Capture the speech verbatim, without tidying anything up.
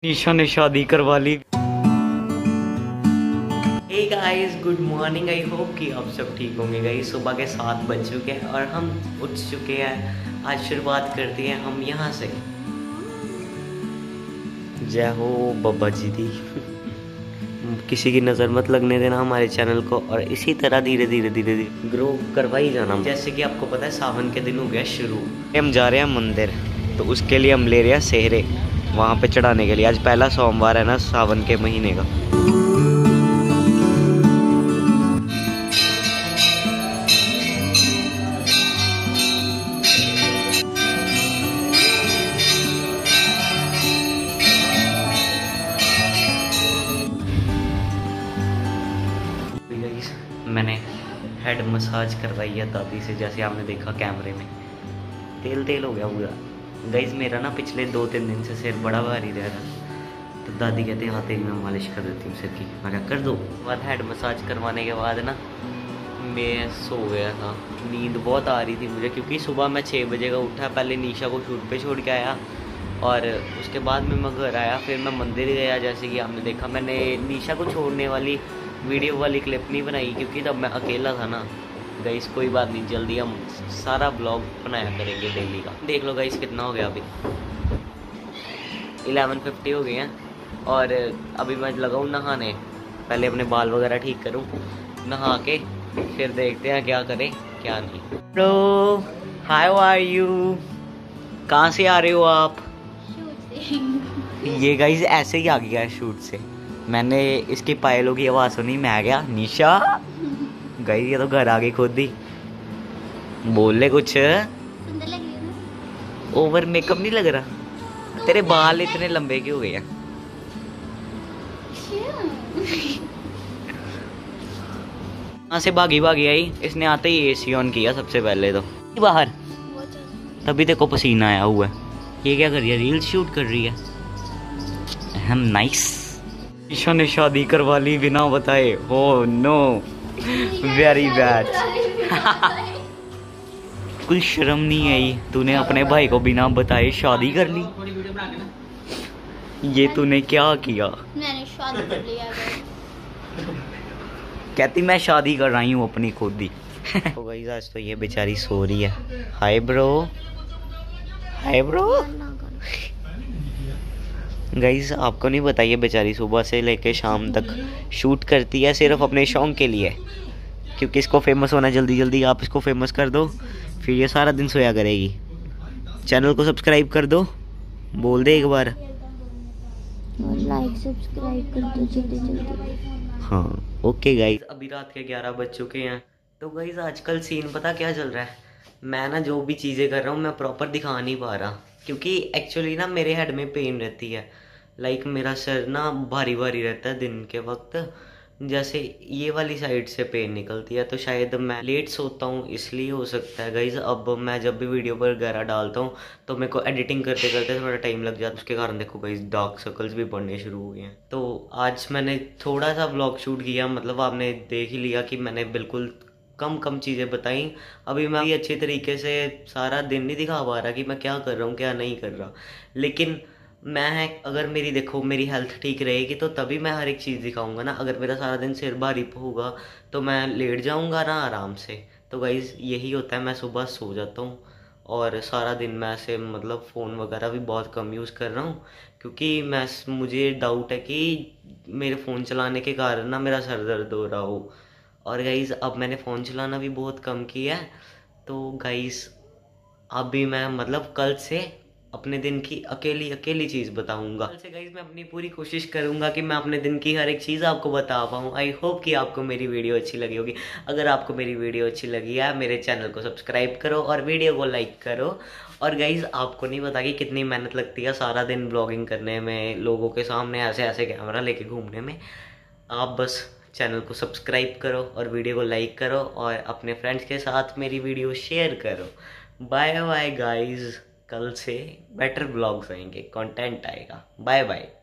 निशा ने शादी करवा ली। Hey guys, good morning. I hope कि आप सब ठीक होंगे। गाइस सुबह के सात बज चुके हैं और हम उठ चुके हैं। आज शुरुआत करते हैं हम यहाँ से। जय हो बाबा जी दी। किसी की नज़र मत लगने देना हमारे चैनल को, और इसी तरह धीरे धीरे धीरे धीरे ग्रो करवा ही जाना। जैसे कि आपको पता है सावन के दिन हो गया शुरू। हम जा रहे हैं मंदिर, तो उसके लिए हम ले रहे हैं सेहरे वहाँ पे चढ़ाने के लिए। आज पहला सोमवार है ना सावन के महीने का। मैंने हेड मसाज करवाई है दादी से, जैसे आपने देखा कैमरे में। तेल तेल हो गया पूरा। गाइस मेरा ना पिछले दो तीन दिन से सिर बड़ा भारी रह रहा, तो दादी कहते हैं हाँ तेरी मैं मालिश कर देती हूँ सिर की। मैं क्या कर दो। बाद हेड मसाज करवाने के बाद ना मैं सो गया था। नींद बहुत आ रही थी मुझे, क्योंकि सुबह मैं छः बजे का उठा। पहले निशा को शूट पे छोड़ के आया, और उसके बाद में मैं घर आया। फिर मैं मंदिर गया, जैसे कि आपने देखा। मैंने निशा को छोड़ने वाली वीडियो वाली क्लिप नहीं बनाई, क्योंकि तब मैं अकेला था ना। गाइस कोई बात नहीं, जल्दी हम सारा ब्लॉग बनाया करेंगे डेली का। देख लो गाइस कितना हो गया। अभी इलेवन फिफ्टी हो गए हैं, और अभी मैं लगाऊँ नहाने। पहले अपने बाल वगैरह ठीक करूँ, नहा के फिर देखते हैं क्या करें क्या नहीं। ब्रो हाउ आर यू, कहाँ से आ रहे हो आप? ये गाइस ऐसे ही आ गया है शूट से। मैंने इसकी पायलों की आवाज़ सुनी, मैं आ गया निशा। गाइस ये तो घर आ गई खुद ही। बोल ले कुछ। सुंदर लग रही है ना? ओवर मेकअप नहीं लग रहा? तेरे बाल इतने लंबे क्यों हो गए हैं? कहाँ से भागी भागी आई? इसने आते ही एसी ऑन किया सबसे पहले तो बाहर, तभी देखो पसीना आया हुआ है। ये क्या कर रही है? रील्स शूट कर रही है। हम नाइस। ईशा ने शादी करवा ली बिना बताए। Oh no, very bad. कुछ शर्म नहीं आई? तूने अपने भाई को बिना बताए शादी कर ली। ये तूने क्या किया? मैंने शादी कर लिया। कहती मैं शादी कर रही हूँ अपनी खुद ही। तो गाइस आज तो ये बेचारी सो रही है। Hi bro, hi bro. Guys आपको नहीं बताइए, बेचारी सुबह से लेके शाम तक शूट करती है सिर्फ अपने शौक के लिए, क्योंकि इसको फेमस होना जल्दी जल्दी। आप इसको फेमस कर दो, फिर ये सारा दिन सोया करेगी। चैनल को सब्सक्राइब कर दो, बोल दे एक बार। और लाइक सब्सक्राइब कर दो जल्दी जल्दी। हाँ ओके गाइस। अभी रात के ग्यारह बज चुके हैं। तो गाइस आजकल सीन पता क्या चल रहा है? मैं ना जो भी चीज़ें कर रहा हूँ मैं प्रॉपर दिखा नहीं पा रहा, क्योंकि एक्चुअली ना मेरे हेड में पेन रहती है। लाइक मेरा सर ना भारी भारी रहता है दिन के वक्त, जैसे ये वाली साइड से पेन निकलती है। तो शायद मैं लेट सोता हूँ इसलिए हो सकता है गाइज। अब मैं जब भी वीडियो वगैरह डालता हूँ तो मेरे को एडिटिंग करते करते थोड़ा टाइम लग जाता है। उसके कारण देखो गाइज डार्क सर्कल्स भी पड़ने शुरू हो गए हैं। तो आज मैंने थोड़ा सा व्लॉग शूट किया, मतलब आपने देख ही लिया कि मैंने बिल्कुल कम कम चीज़ें बताई। अभी मैं भी अच्छे तरीके से सारा दिन नहीं दिखा पा रहा कि मैं क्या कर रहा हूँ क्या नहीं कर रहा, लेकिन मैं अगर मेरी देखो मेरी हेल्थ ठीक रहेगी तो तभी मैं हर एक चीज़ दिखाऊंगा ना। अगर मेरा सारा दिन सिर भारी होगा तो मैं लेट जाऊंगा ना आराम से। तो गाइज़ यही होता है, मैं सुबह सो जाता हूँ और सारा दिन मैं ऐसे मतलब फ़ोन वगैरह भी बहुत कम यूज़ कर रहा हूँ, क्योंकि मैं मुझे डाउट है कि मेरे फ़ोन चलाने के कारण ना मेरा सर दर्द हो रहा हो। और गाइज़ अब मैंने फ़ोन चलाना भी बहुत कम किया है। तो गाइज़ अभी मैं मतलब कल से अपने दिन की अकेली अकेली चीज़ बताऊंगा। कल से गाइज मैं अपनी पूरी कोशिश करूंगा कि मैं अपने दिन की हर एक चीज़ आपको बता पाऊँ। आई होप कि आपको मेरी वीडियो अच्छी लगी होगी। अगर आपको मेरी वीडियो अच्छी लगी है मेरे चैनल को सब्सक्राइब करो और वीडियो को लाइक करो। और गाइज आपको नहीं पता कि कितनी मेहनत लगती है सारा दिन ब्लॉगिंग करने में, लोगों के सामने ऐसे ऐसे कैमरा लेके घूमने में। आप बस चैनल को सब्सक्राइब करो और वीडियो को लाइक करो और अपने फ्रेंड्स के साथ मेरी वीडियो शेयर करो। बाय बाय गाइज, कल से बेटर ब्लॉग्स आएंगे, कंटेंट आएगा। Bye bye.